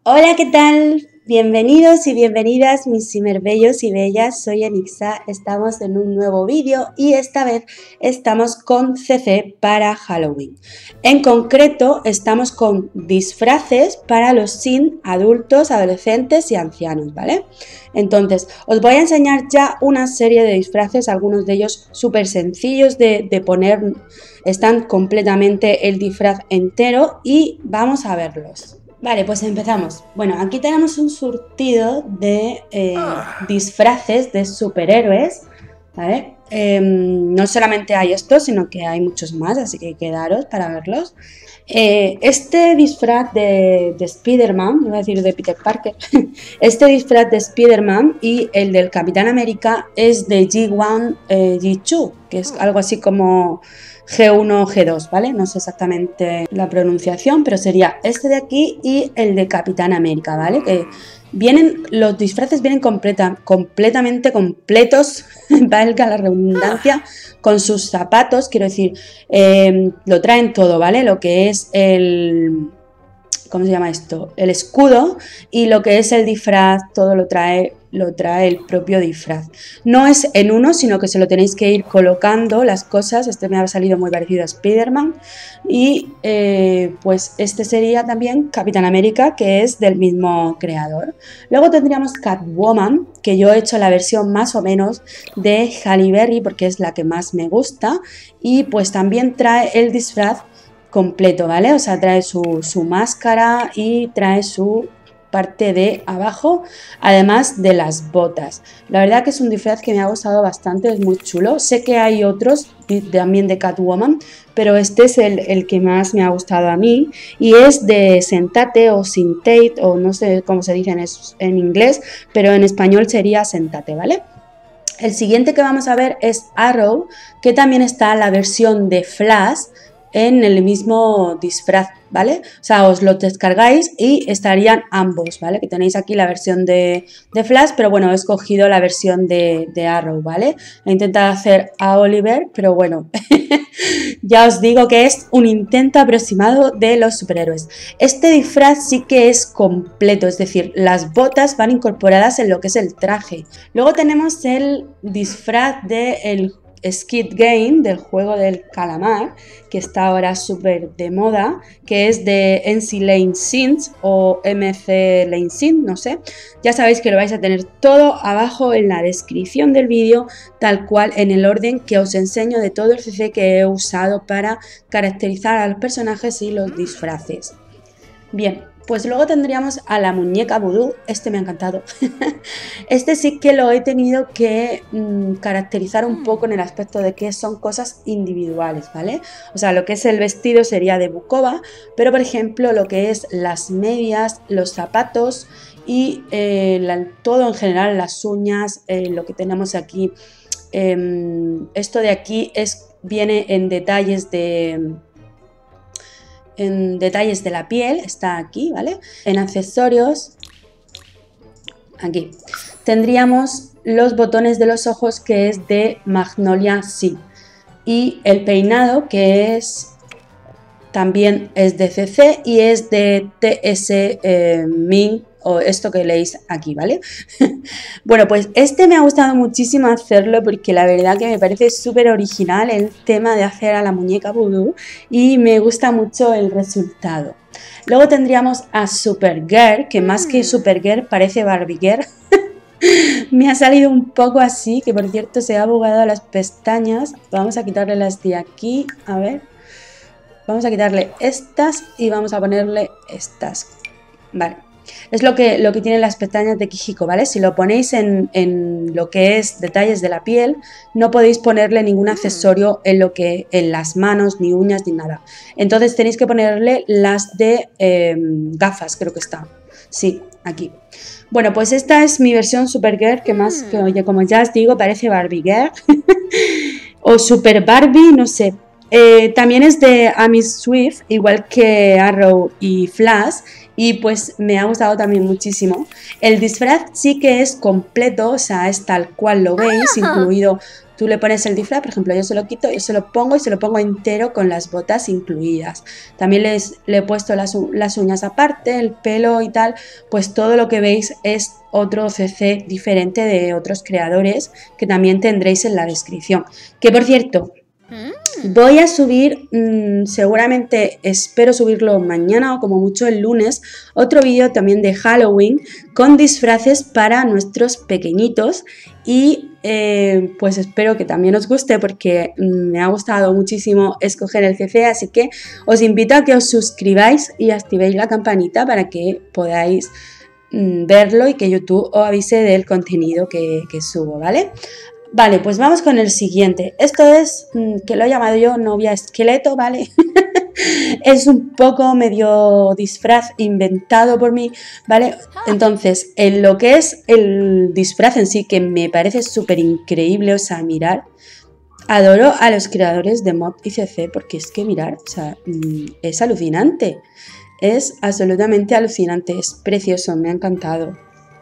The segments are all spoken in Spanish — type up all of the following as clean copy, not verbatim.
Hola, ¿qué tal? Bienvenidos y bienvenidas mis cimerbellos y bellas, soy Enixa, estamos en un nuevo vídeo y esta vez estamos con CC para Halloween. En concreto estamos con disfraces para los teen, adultos, adolescentes y ancianos, ¿vale? Entonces os voy a enseñar ya una serie de disfraces, algunos de ellos súper sencillos de poner, están completamente el disfraz entero y vamos a verlos. Vale, pues empezamos. Bueno, aquí tenemos un surtido de disfraces de superhéroes, ¿vale? No solamente hay estos, sino que hay muchos más, así que quedaros para verlos. Este disfraz de Spider-Man, iba a decir de Peter Parker, este disfraz de Spider-Man y el del Capitán América es de G1 G2, que es algo así como G1 G2, ¿vale? No sé exactamente la pronunciación, pero sería este de aquí y el de Capitán América, ¿vale? Que vienen, los disfraces vienen completamente completos, valga la redundancia, con sus zapatos, quiero decir, lo traen todo, ¿vale? Lo que es el... ¿Cómo se llama esto? El escudo y lo que es el disfraz, todo lo trae el propio disfraz. No es en uno, sino que se lo tenéis que ir colocando las cosas. Este me ha salido muy parecido a Spider-Man. Y pues este sería también Capitán América, que es del mismo creador. Luego tendríamos Catwoman, que yo he hecho la versión más o menos de Halle Berry, porque es la que más me gusta. Y pues también trae el disfraz completo, ¿vale? O sea, trae su máscara y trae su parte de abajo, además de las botas. La verdad que es un disfraz que me ha gustado bastante, es muy chulo. Sé que hay otros también de Catwoman, pero este es el que más me ha gustado a mí y es de Sentate o Sintate o no sé cómo se dice en inglés, pero en español sería Sentate, ¿vale? El siguiente que vamos a ver es Arrow, que también está la versión de Flash en el mismo disfraz, ¿vale? O sea, os lo descargáis y estarían ambos, ¿vale? Que tenéis aquí la versión de Flash, pero bueno, he escogido la versión de Arrow, ¿vale? He intentado hacer a Oliver, pero bueno, ya os digo que es un intento aproximado de los superhéroes. Este disfraz sí que es completo, es decir, las botas van incorporadas en lo que es el traje. Luego tenemos el disfraz del Squid Game, del juego del calamar, que está ahora súper de moda, que es de MC Lane Synth o MC Lane Synth, no sé. Ya sabéis que lo vais a tener todo abajo en la descripción del vídeo, tal cual en el orden que os enseño de todo el CC que he usado para caracterizar a los personajes y los disfraces. Bien, pues luego tendríamos a la muñeca vudú, este me ha encantado. Este sí que lo he tenido que caracterizar un poco en el aspecto de que son cosas individuales, ¿vale? O sea, lo que es el vestido sería de Bukova, pero por ejemplo lo que es las medias, los zapatos y todo en general, las uñas, lo que tenemos aquí, esto de aquí viene en detalles de la piel, está aquí, ¿vale? En accesorios, aquí, tendríamos los botones de los ojos, que es de Magnolia Sea, y el peinado, que también es de CC y es de TS Min, o esto que leéis aquí, ¿vale? Bueno, pues este me ha gustado muchísimo hacerlo porque la verdad que me parece súper original el tema de hacer a la muñeca vudú y me gusta mucho el resultado. Luego tendríamos a Supergirl, que más que Supergirl parece Barbie Girl. Me ha salido un poco así, que por cierto se ha bugado las pestañas. Vamos a quitarle las de aquí, a ver. Vamos a quitarle estas y vamos a ponerle estas. Vale. Es lo que tienen las pestañas de Kijiko, ¿vale? Si lo ponéis en lo que es detalles de la piel, no podéis ponerle ningún accesorio en las manos, ni uñas, ni nada. Entonces tenéis que ponerle las de gafas, creo que está. Sí, aquí. Bueno, pues esta es mi versión Supergirl, que más, que, como ya os digo, parece Barbie Girl. O Super Barbie, no sé. También es de Amy Swift, igual que Arrow y Flash, y pues me ha gustado también muchísimo. El disfraz sí que es completo, o sea, es tal cual lo veis, incluido tú le pones el disfraz, por ejemplo, yo se lo quito, yo se lo pongo y se lo pongo entero con las botas incluidas. También le he puesto las uñas aparte, el pelo y tal, pues todo lo que veis es otro CC diferente de otros creadores que también tendréis en la descripción. Que por cierto, voy a subir, seguramente espero subirlo mañana o como mucho el lunes, otro vídeo también de Halloween con disfraces para nuestros pequeñitos y pues espero que también os guste porque me ha gustado muchísimo escoger el CC, así que os invito a que os suscribáis y activéis la campanita para que podáis verlo y que YouTube os avise del contenido que subo, ¿vale? Vale, pues vamos con el siguiente. Esto es, que lo he llamado yo novia esqueleto, ¿vale? Es un poco medio disfraz inventado por mí, ¿vale? Entonces, en lo que es el disfraz en sí, que me parece súper increíble, o sea, mirar, adoro a los creadores de Mod y CC porque es que mirar, o sea, es alucinante. Es absolutamente alucinante, es precioso, me ha encantado.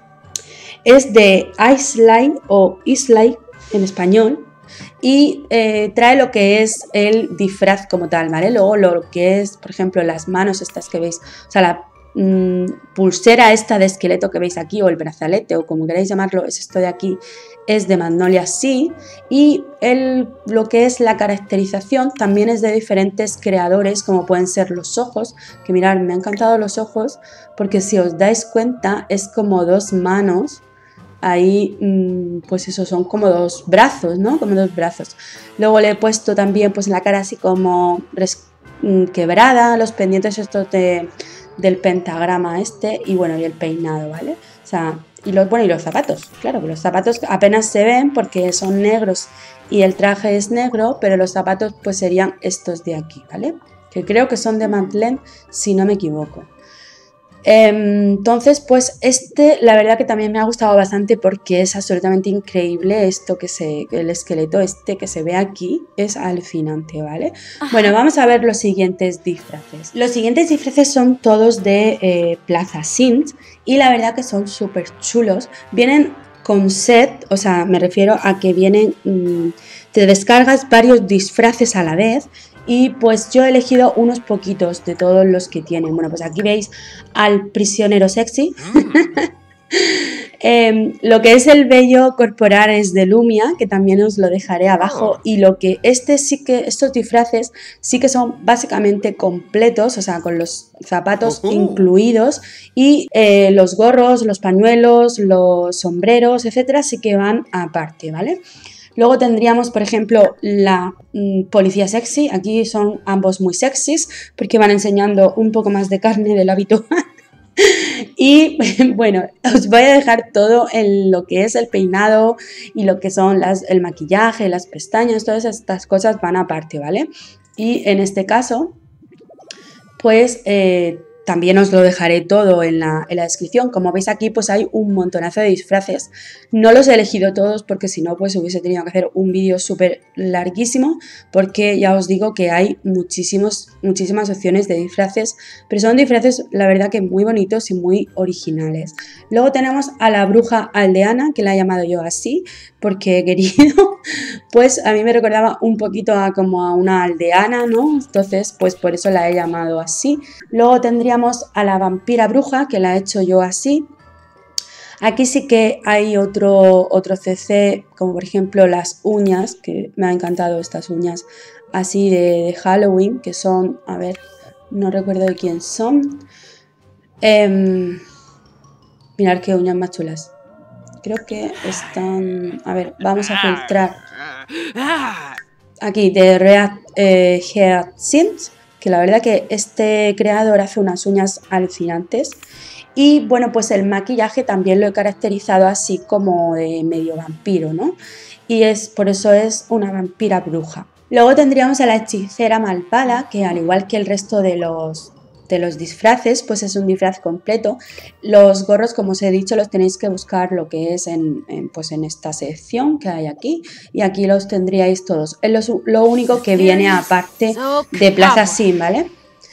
Es de Iceline o Islay en español y trae lo que es el disfraz como tal, ¿vale? Luego lo que es, por ejemplo, las manos estas que veis, o sea, la pulsera esta de esqueleto que veis aquí o el brazalete o como queráis llamarlo, es esto de aquí, es de Magnolia Sea y lo que es la caracterización también es de diferentes creadores como pueden ser los ojos, que mirad, me han encantado los ojos porque si os dais cuenta es como dos manos. Ahí, pues eso, son como dos brazos, ¿no? Como dos brazos. Luego le he puesto también, pues la cara así como quebrada, los pendientes estos del pentagrama este y bueno, y el peinado, ¿vale? O sea, y los zapatos, claro, que los zapatos apenas se ven porque son negros y el traje es negro, pero los zapatos pues serían estos de aquí, ¿vale? Que creo que son de Madeleine, si no me equivoco. Entonces pues la verdad que también me ha gustado bastante porque es absolutamente increíble esto el esqueleto este que se ve aquí es alucinante, ¿vale? Bueno, vamos a ver los siguientes disfraces. Los siguientes disfraces son todos de Plaza Sint y la verdad que son súper chulos. Vienen con set, o sea, me refiero a que vienen, te descargas varios disfraces a la vez. Y pues yo he elegido unos poquitos de todos los que tienen. Bueno, pues aquí veis al prisionero sexy. Lo que es el vello corporal es de Lumia, que también os lo dejaré abajo. Y lo que estos disfraces sí que son básicamente completos, o sea, con los zapatos incluidos. Y los gorros, los pañuelos, los sombreros, etcétera, sí que van aparte, ¿vale? Luego tendríamos, por ejemplo, la policía sexy. Aquí son ambos muy sexys porque van enseñando un poco más de carne del habitual. Y bueno, os voy a dejar todo en lo que es el peinado y lo que son el maquillaje, las pestañas, todas estas cosas van aparte, ¿vale? Y en este caso, pues también os lo dejaré todo en la descripción. Como veis aquí, pues hay un montonazo de disfraces. No los he elegido todos porque si no, pues hubiese tenido que hacer un vídeo súper larguísimo porque ya os digo que hay muchísimas opciones de disfraces, pero son disfraces, la verdad que muy bonitos y muy originales. Luego tenemos a la bruja aldeana, que la he llamado yo así porque he querido, pues a mí me recordaba un poquito como a una aldeana, ¿no? Entonces, pues por eso la he llamado así. Luego tendríamos a la vampira bruja, que la he hecho yo así. Aquí sí que hay otro CC, como por ejemplo las uñas, que me han encantado estas uñas así de Halloween, que son, a ver, no recuerdo de quién son. Mirad qué uñas más chulas. Creo que están... A ver, vamos a filtrar. Aquí, de React Hyacinth, que la verdad que este creador hace unas uñas alucinantes. Y bueno, pues el maquillaje también lo he caracterizado así como de medio vampiro, ¿no? Y por eso es una vampira bruja. Luego tendríamos a la hechicera malvada, que al igual que el resto de los disfraces, pues es un disfraz completo. Los gorros, como os he dicho, los tenéis que buscar lo que es pues en esta sección que hay aquí. Y aquí los tendríais todos. Es lo único que viene aparte de Plaza Sim, ¿vale?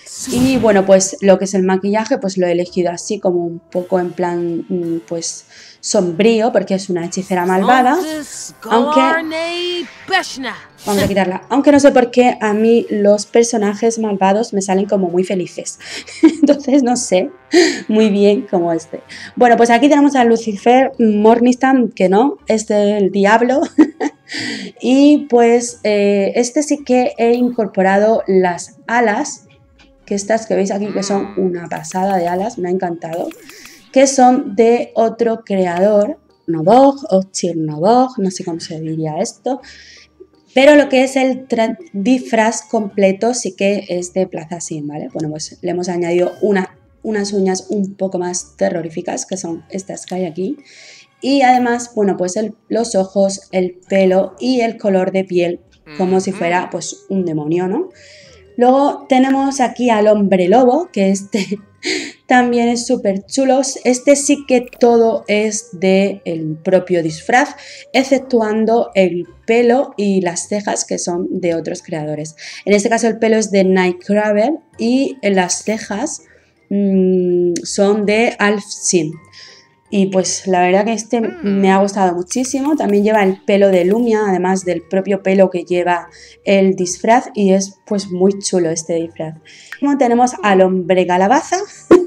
Y bueno, pues lo que es el maquillaje, pues lo he elegido así como un poco en plan, pues sombrío, porque es una hechicera malvada. Aunque... vamos a quitarla. Aunque no sé por qué a mí los personajes malvados me salen como muy felices. Entonces no sé muy bien cómo este. Bueno, pues aquí tenemos a Lucifer Morningstar, que no, es del diablo. Y pues este sí que he incorporado las alas, que estas que veis aquí que son una pasada de alas, me ha encantado, que son de otro creador, Novog o Chirnovog, no sé cómo se diría esto, pero lo que es el disfraz completo sí que es de Plaza Sing, ¿vale? Bueno, pues le hemos añadido unas uñas un poco más terroríficas, que son estas que hay aquí, y además, bueno, pues los ojos, el pelo y el color de piel, como si fuera pues un demonio, ¿no? Luego tenemos aquí al hombre lobo, que este también es súper chulo. Este sí que todo es del propio disfraz, exceptuando el pelo y las cejas, que son de otros creadores. En este caso el pelo es de Nightcrawler y las cejas son de Alf Sin. Y pues la verdad que este me ha gustado muchísimo. También lleva el pelo de Lumia, además del propio pelo que lleva el disfraz, y es pues muy chulo este disfraz. Como tenemos al hombre calabaza.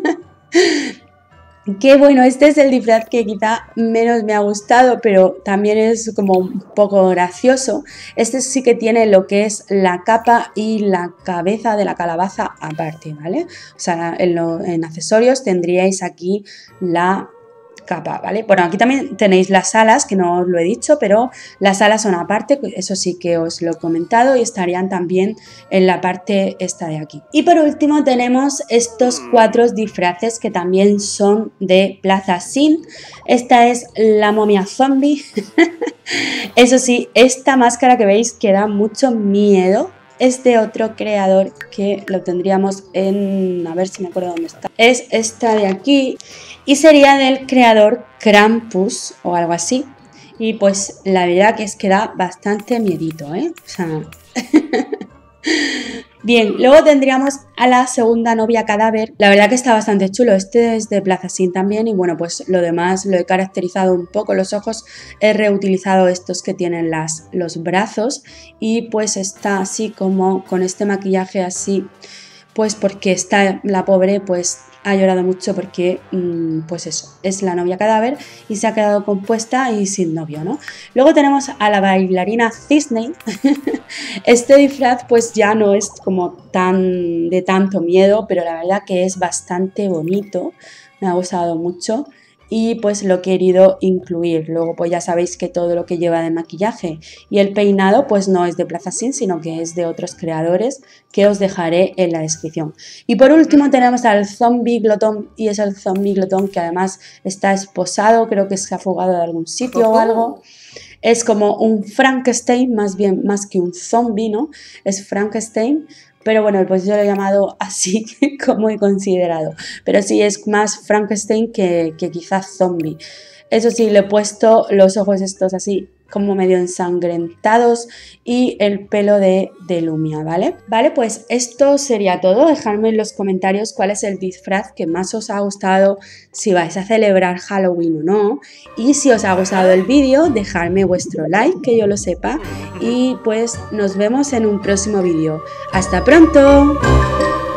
Que bueno, este es el disfraz que quizá menos me ha gustado, pero también es como un poco gracioso. Este sí que tiene lo que es la capa y la cabeza de la calabaza aparte, ¿vale? O sea, en accesorios tendríais aquí la capa, ¿vale? Bueno, aquí también tenéis las alas, que no os lo he dicho, pero las alas son aparte, eso sí que os lo he comentado, y estarían también en la parte esta de aquí. Y por último tenemos estos 4 disfraces que también son de Plaza Sing. Esta es la momia zombie. Eso sí, esta máscara que veis que da mucho miedo. Es de otro creador que lo tendríamos en... a ver si me acuerdo dónde está. Es esta de aquí y sería del creador Krampus o algo así. Y pues la verdad que es que da bastante miedito, ¿eh? O sea... Bien, luego tendríamos a la segunda novia cadáver. La verdad que está bastante chulo. Este es de Plaza Sing también y bueno, pues lo demás lo he caracterizado un poco. Los ojos he reutilizado estos que tienen los brazos y pues está así como con este maquillaje así, pues porque está la pobre pues ha llorado mucho porque pues eso, es la novia cadáver y se ha quedado compuesta y sin novio, ¿no? Luego tenemos a la bailarina cisne. Este disfraz pues ya no es como tan de tanto miedo, pero la verdad que es bastante bonito, me ha gustado mucho y pues lo he querido incluir. Luego pues ya sabéis que todo lo que lleva de maquillaje y el peinado pues no es de Plaza Sing, sino que es de otros creadores que os dejaré en la descripción. Y por último tenemos al zombie glotón, y es el zombie glotón que además está esposado, creo que se ha fugado de algún sitio o algo. Es como un Frankenstein, más bien, más que un zombie, ¿no? Es Frankenstein. Pero bueno, pues yo lo he llamado así como he considerado. Pero sí, es más Frankenstein que quizás zombie. Eso sí, le he puesto los ojos estos así como medio ensangrentados y el pelo de Lumia, ¿vale? Vale, pues esto sería todo. Dejadme en los comentarios cuál es el disfraz que más os ha gustado, si vais a celebrar Halloween o no. Y si os ha gustado el vídeo, dejadme vuestro like, que yo lo sepa. Y pues nos vemos en un próximo vídeo. ¡Hasta pronto!